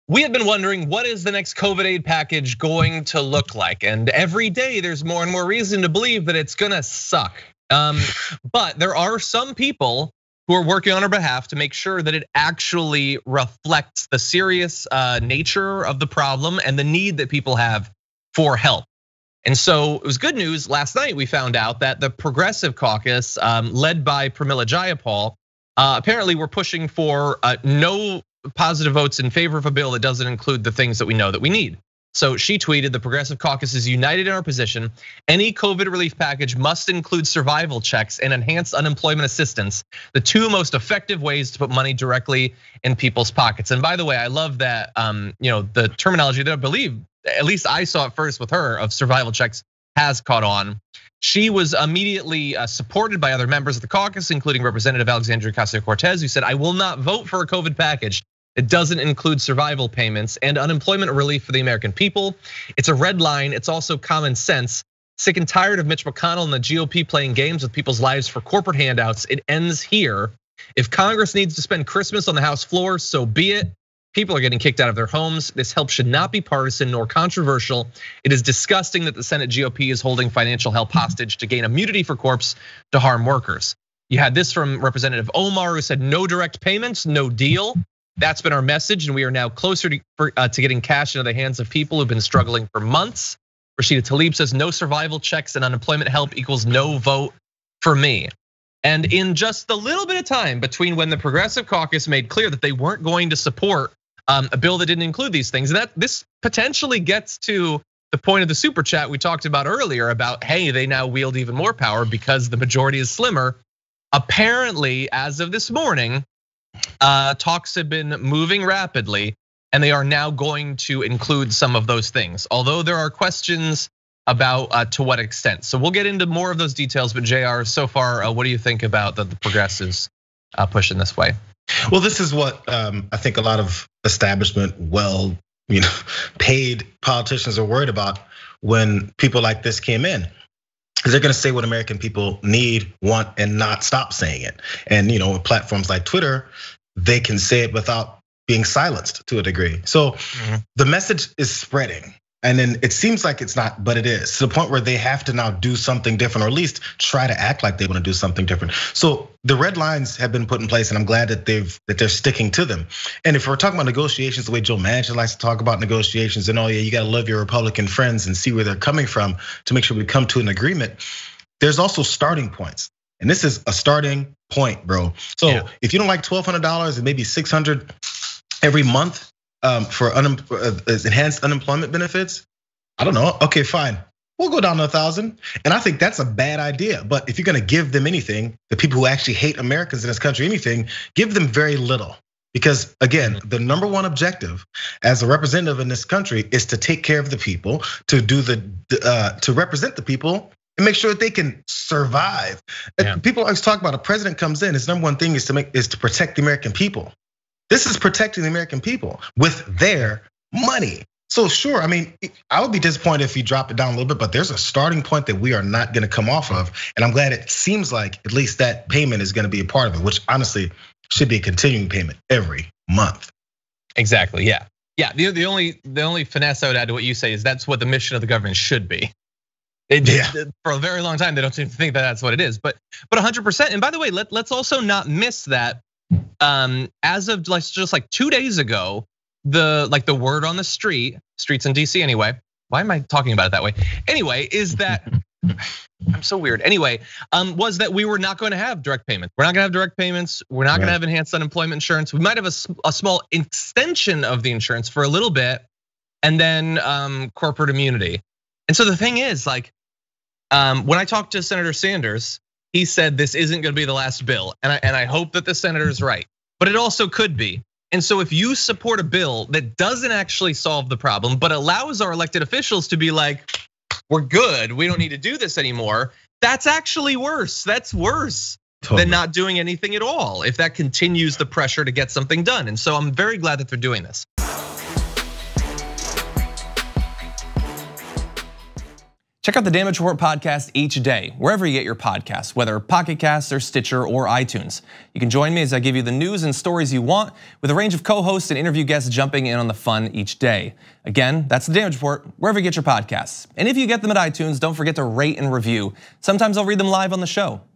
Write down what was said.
We have been wondering, what is the next COVID aid package going to look like? And every day there's more and more reason to believe that it's gonna suck. But there are some people who are working on our behalf to make sure that it actually reflects the serious nature of the problem and the need that people have for help. And so it was good news. Last night we found out that the Progressive Caucus, led by Pramila Jayapal, apparently were pushing for no positive votes in favor of a bill that doesn't include the things that we know that we need. So she tweeted, the Progressive Caucus is united in our position. Any COVID relief package must include survival checks and enhanced unemployment assistance, the two most effective ways to put money directly in people's pockets. And by the way, I love that the terminology that I believe, at least I saw it first with her, of survival checks has caught on. She was immediately supported by other members of the caucus, including Representative Alexandria Ocasio-Cortez, who said, I will not vote for a COVID package. It doesn't include survival payments and unemployment relief for the American people. It's a red line. It's also common sense. Sick and tired of Mitch McConnell and the GOP playing games with people's lives for corporate handouts. It ends here. If Congress needs to spend Christmas on the House floor, so be it. People are getting kicked out of their homes. This help should not be partisan nor controversial. It is disgusting that the Senate GOP is holding financial help hostage to gain immunity for corps to harm workers. You had this from Representative Omar, who said no direct payments, no deal. That's been our message, and we are now closer to getting cash into the hands of people who've been struggling for months. Rashida Tlaib says no survival checks and unemployment help equals no vote for me. And in just a little bit of time between when the Progressive Caucus made clear that they weren't going to support a bill that didn't include these things, that this potentially gets to the point of the super chat we talked about earlier about, hey, they now wield even more power because the majority is slimmer. Apparently, as of this morning, talks have been moving rapidly, and they are now going to include some of those things. Although there are questions about to what extent. So we'll get into more of those details. But JR, so far, what do you think about the progressives pushing this way? Well, this is what I think a lot of establishment, paid politicians are worried about when people like this came in. They're gonna say what American people need, want, and not stop saying it. And with platforms like Twitter, they can say it without being silenced to a degree. So the message is spreading. And then it seems like it's not, but it is, to the point where they have to now do something different, or at least try to act like they want to do something different. So the red lines have been put in place, and I'm glad that they're sticking to them. And if we're talking about negotiations, the way Joe Manchin likes to talk about negotiations, and you got to love your Republican friends and see where they're coming from to make sure we come to an agreement. There's also starting points, and this is a starting point, bro. So if you don't like $1,200 and maybe $600 every month for enhanced unemployment benefits, I don't know. Okay, fine. We'll go down to 1,000. And I think that's a bad idea. But if you're gonna give them anything, the people who actually hate Americans in this country, anything, give them very little. Because again, the number one objective as a representative in this country is to take care of the people, to do to represent the people and make sure that they can survive. People always talk about a president comes in, his number one thing is to protect the American people. This is protecting the American people with their money. So sure, I would be disappointed if he dropped it down a little bit, but there's a starting point that we are not gonna come off of. And I'm glad it seems like at least that payment is gonna be a part of it, which honestly should be a continuing payment every month. Exactly, yeah. The only finesse I would add to what you say is that's what the mission of the government should be. For a very long time, they don't seem to think that that's what it is, but 100%. And by the way, let's also not miss that. As of just like 2 days ago, the word on the streets in DC anyway. Why am I talking about it that way? Anyway, is that I'm so weird. Anyway, was that we were not going to have direct payments. We're not going to have direct payments. We're not going to have enhanced unemployment insurance. We might have a small extension of the insurance for a little bit, and then corporate immunity. And so the thing is, when I talked to Senator Sanders, he said this isn't gonna be the last bill. And I hope that the senator is right, but it also could be. And so if you support a bill that doesn't actually solve the problem, but allows our elected officials to be like, we're good, we don't need to do this anymore, that's actually worse. That's worse than not doing anything at all, if that continues the pressure to get something done. And so I'm very glad that they're doing this. Check out the Damage Report podcast each day, wherever you get your podcasts, whether Pocket Casts or Stitcher or iTunes. You can join me as I give you the news and stories you want, with a range of co-hosts and interview guests jumping in on the fun each day. Again, that's the Damage Report, wherever you get your podcasts. And if you get them at iTunes, don't forget to rate and review. Sometimes I'll read them live on the show.